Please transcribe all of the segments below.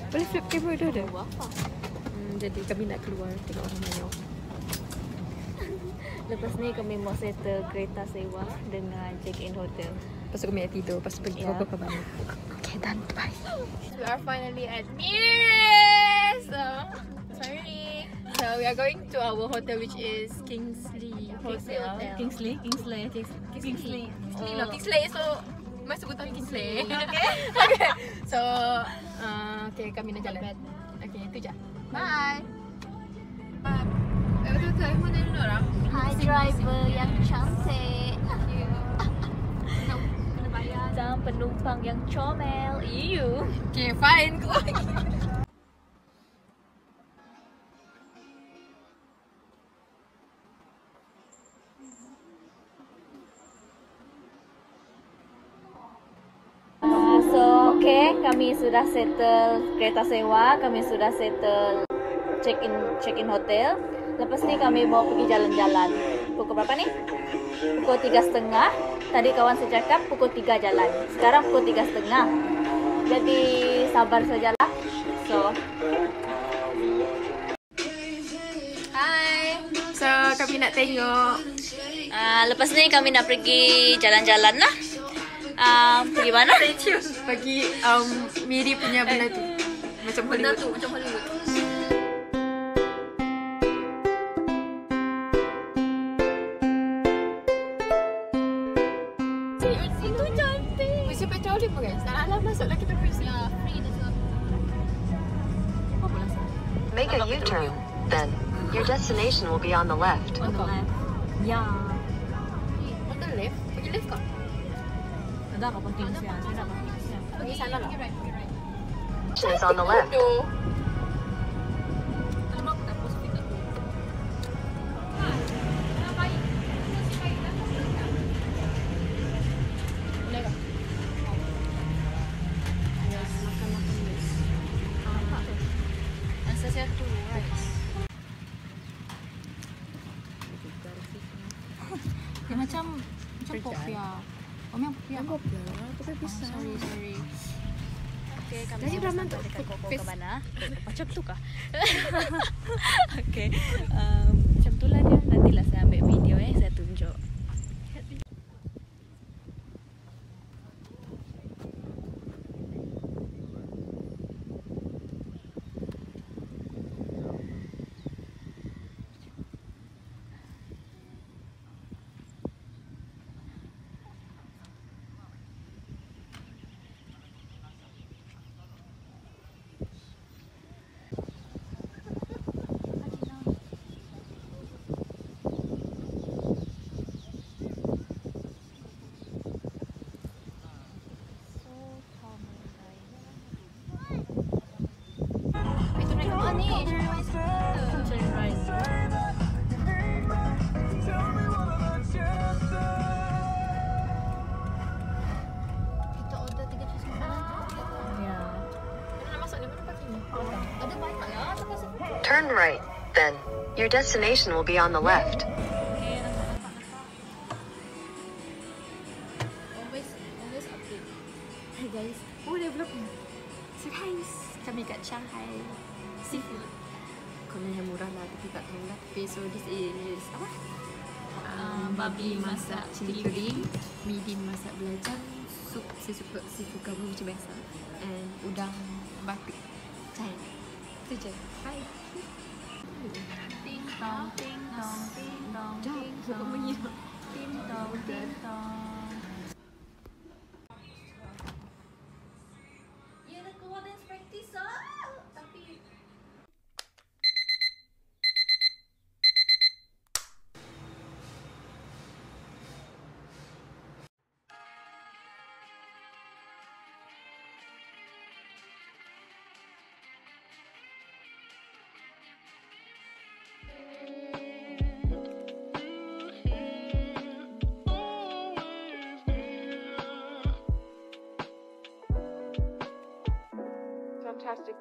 Boleh flip camera tu ada. Apa? Jadi kami nak keluar tengok orang banyak. Lepas ni kami mau settle kereta sewa dengan check-in hotel. Lepas tu kami nak tidur. Lepas tu pergi Ya. ke mana. Okay, done. Bye. We are finally at Nearest. Sorry. So we are going to our hotel, which is Kingsley Hotel. Kingsley. Kingsley. Kingsley. So mas sebutan Kingsley. Okay. So okay, kami nak jalan. Okay, itu je. Bye. Betul-betul mana ni orang? Hi driver yang cantik. Kena bayar. Dan penumpang yang comel. You. Okay, fine. So, okay, kami sudah settle kereta sewa, kami sudah settle check-in hotel. Lepas ni kami mau pergi jalan-jalan. Pukul berapa ni? Pukul 3.30. Tadi kawan saya cakap pukul 3 jalan. Sekarang pukul 3.30. Jadi sabar sajalah. So, hai. So, kami nak tengok. Lepas ni kami nak pergi jalan-jalan lah. Pergi mana? Bagi Miri punya benda tu. Macam Benda Hollywood. tu macam Hollywood. Itu cantik. Mesti petroli pun guys. Alah masuklah kita pergi. Ya, free dah sebab. Apa pula sah? Make a U-turn, then. Your destination will be on the left. On the left. Ya. On the left. Pergi left kau. Ada apa penting siya? Saya nak penting siya. Pergi sana lah. Is on the left. Alam mo, tapos pick up. Boleh kah? Yes, makan yes. Apa tu? Nasa satu rice. Dia macam popia. Oh, memang popia. Kopi lah. Kopi bisa. Sorry. Okay, kami Jadi sudah Brahman sampai tu dekat Koko face- ke mana? Macam tu kah? Okay, macam tu lah dia. Nantilah saya ambil video saya tunjuk. Itu naik ke ni? Cherry rice. Kita order 3 piece makanan. Ya. Mana nak masuk ni? Mana parking ni? Ada banyak ya. Turn right, then. Your destination will be on the left. Okay, nampak. Always update. Hey guys. Oh, dia vlog ni. Surprise. Kami kat Shanghai Seafood. Konon yang murah lah, tapi tak tahu lah. Okay, so this is apa? Babi masak cili kering, mi din masak belacan, sup seafood kamu macam biasa, and udang batik cai. Itu je. Hai. Ting tong, ting tong, ting tong, Jap, ting bukan tong, bunyi. ting tong, ting tong. Ya dah keluar dance practice tapi Fantastic.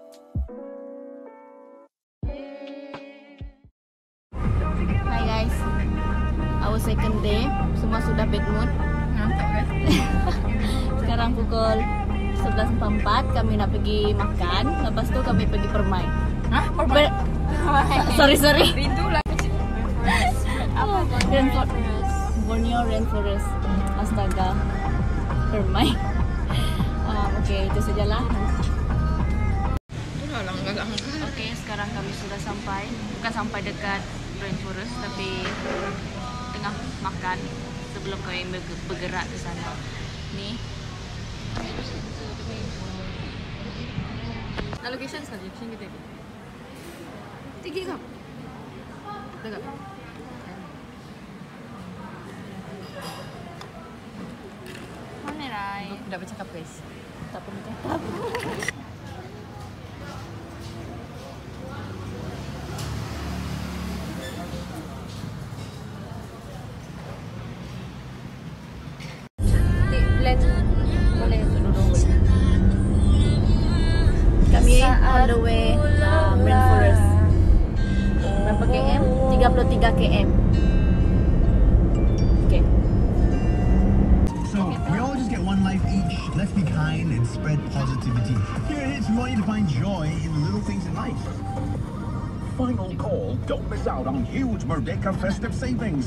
Hi guys, our second day. Semua sudah bad mood. Ngantuk kan? Sekarang pukul 11.44, kami nak pergi makan. Lepas tu kami pergi Permai. Hah? Sorry. Rindu lah. Borneo Rainforest. Astaga. Permai. Oke, itu sajalah. Oke, sekarang kami sudah sampai. Bukan sampai dekat Rainforest, tapi tengah makan sebelum kami bergerak ke sana. Nih. Nah, location saja, sini kita. Tinggi kah? Dekat. Mana Rai? Tidak bercakap guys. Tak perlu cakap. Boleh duduk. Kami on the way Rainforest. Berapa km? 33 km. Okay. So, we all just get one life each. Let's be kind and spread positivity. Here it is, we want you to find joy in the little things in life. Final call. Don't miss out on huge Merdeka festive savings.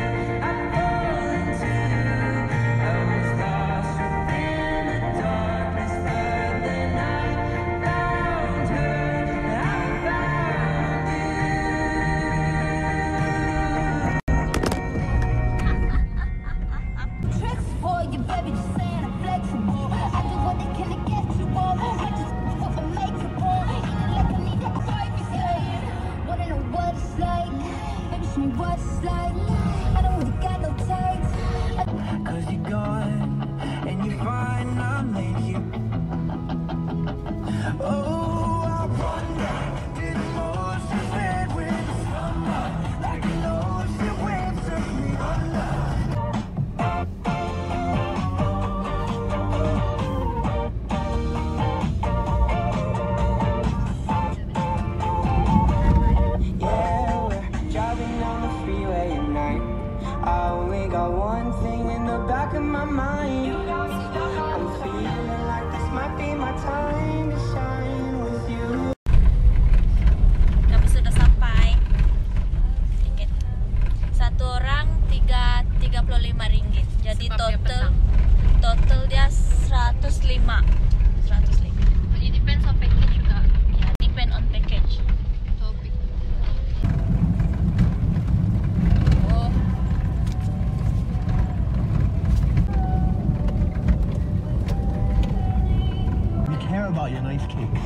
Kami sudah sampai. Tiket satu orang 35 ringgit. Jadi total dia 105. It depends on package juga. Ya, depend on package. Topik. Oh. We care about your nice cake.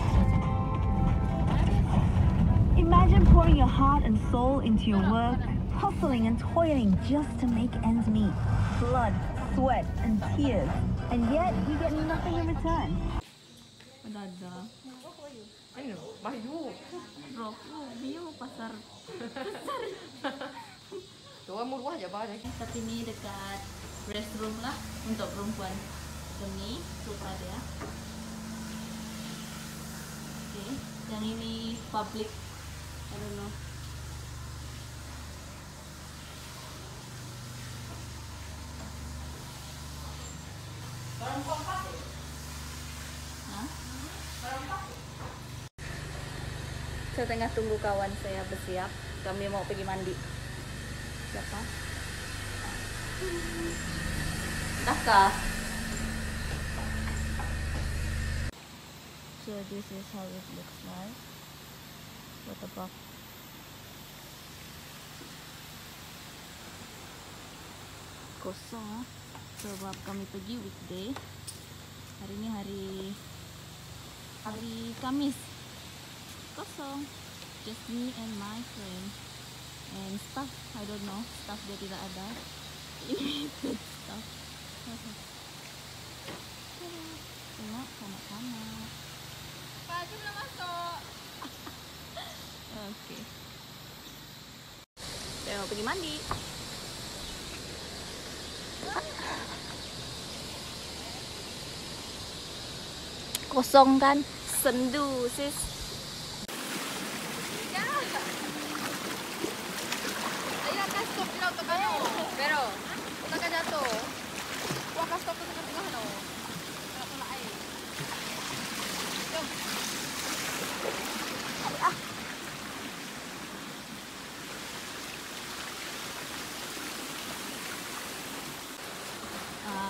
Imagine pouring your heart and soul into your work, hustling and toiling just to make ends meet. Blood, sweat, and tears. And yet, you get nothing in return. Ada. Ayo, Bayu. Bro, dia mau pasar. Tuh, mau luar aja banyak. Tapi ini dekat restroom lah untuk perempuan. Ini sofa dia. Oke, yang ini public. I don't know. Hah? Saya tengah tunggu kawan saya bersiap. Kami mau pergi mandi. Siapa? Daftar. So this is how it looks like. What the fuck? Kosong sebab kami pergi weekday. Hari ini hari Kamis. Kosong. Just me and my friend. And staff, I don't know. Staff dia tidak ada. Limited staff. Tengok kanak-kanak. Baju belum masuk. Oke. Saya mau pergi mandi. Kosong kan? Sendu, sis. Ayo, akan stop di laut kayu.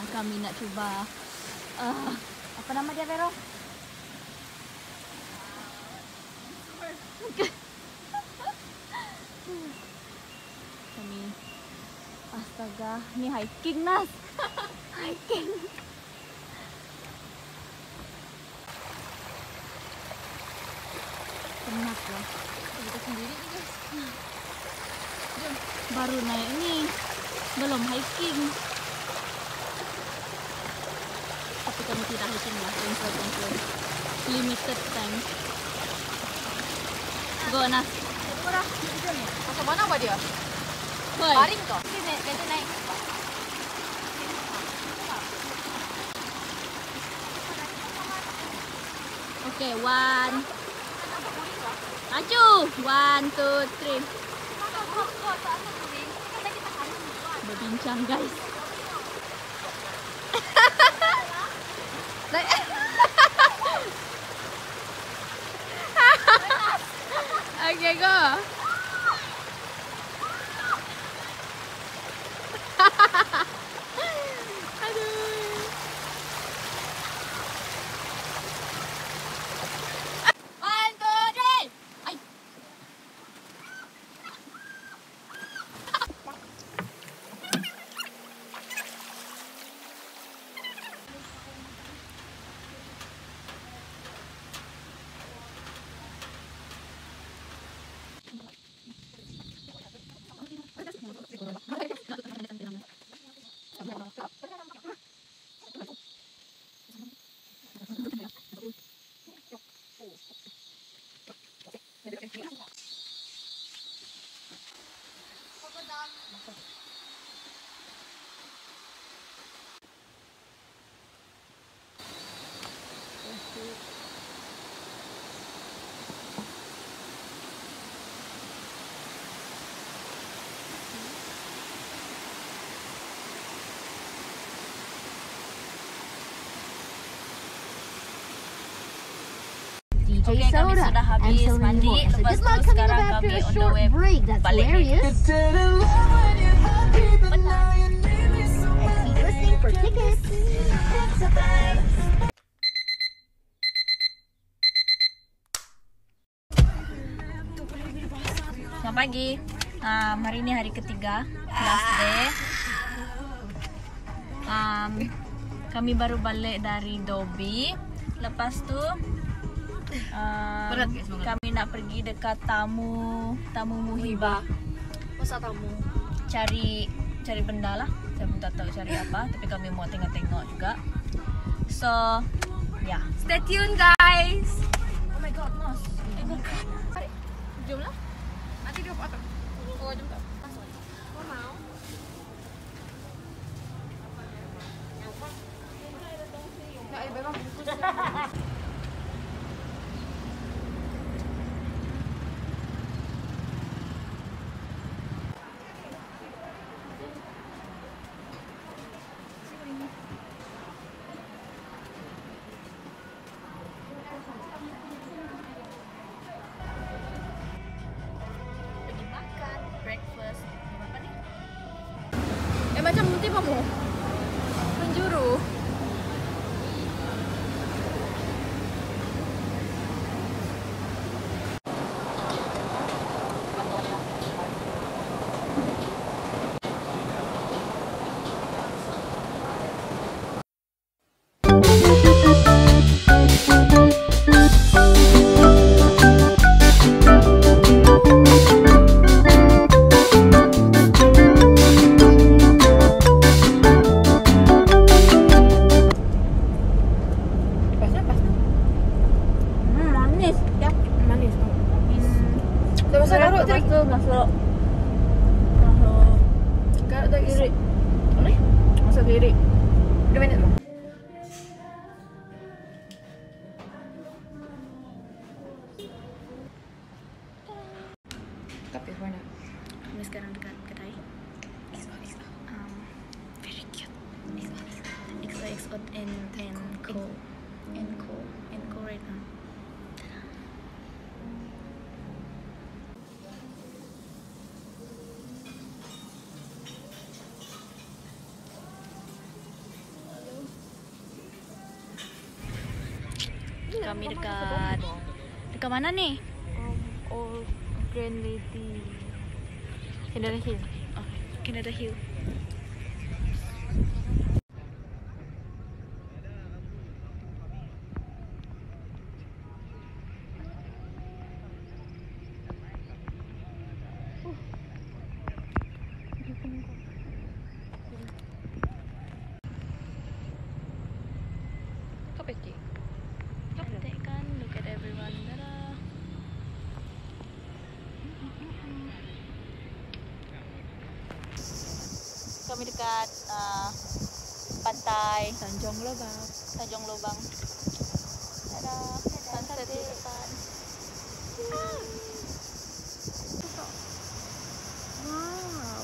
kami nak cuba apa nama dia, Vero? Kami astaga, ini hiking, Nas. Hiking. Penat lah. Kita sendiri guys. Jom, baru naik ini, belum hiking. Tapi kami tidak hiking lah, cancel. Limited time. Go, Nas. Macam mana apa dia? Hoi. Baring kau? Ini betul naik. Okay, 1. Maju. 1, 2, 3. Berbincang, guys. Okay, go. Oke, kami sudah habis mandi. Lepas itu sekarang kami on the way balik. Selamat pagi. Hari ini hari ketiga, last day. Kami baru balik dari Dobi. Lepas tu kami nak pergi dekat tamu Muhibah. Masa tamu? Cari benda lah. Saya pun tak tahu cari apa, tapi kami mau tengok-tengok juga. So, yeah. Stay tuned, guys. Oh my god, Mas. Jom lah. Nanti dia apa? Oh, jom tak. Kau mau? Nak memang. Macam nanti kamu penjuru. Masuk Garuk kiri. Boleh? Masuk kiri. 2 minit lah. Tapi mana? Kami sekarang dekat kedai. Very cute. XO and Co right now. Kami dekat mana nih? Old Grand Lady Canada Hill. Oh, Canada Hill. Cantik kan? Look at everyone. Dadah. Kami dekat pantai Tanjung Lobang. Tanjung Lobang. Dadah. Sunset di depan. Wow.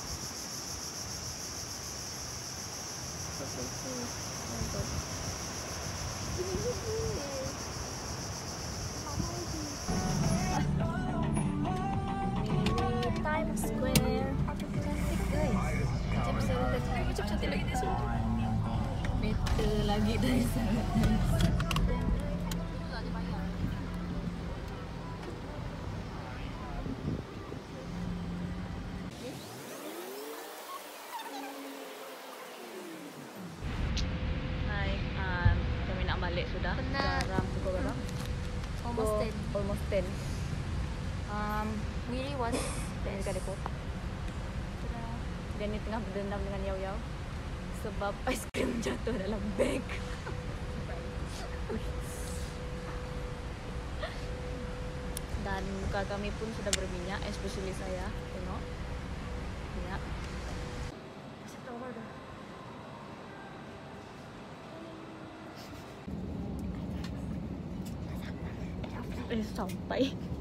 Times Square. Cantik guys. Macam cantik lagi dari sini. Better lagi dari sana. Hai, kami nak balik sudah. Penat. Sekarang pukul berapa? Almost 10. Almost 10. Really was Dari dekat depo. Dia ni tengah berdendam dengan Yau-Yau sebab ais krim jatuh dalam beg. Dan muka kami pun sudah berminyak, especially saya. Tengok. Minyak. Sampai.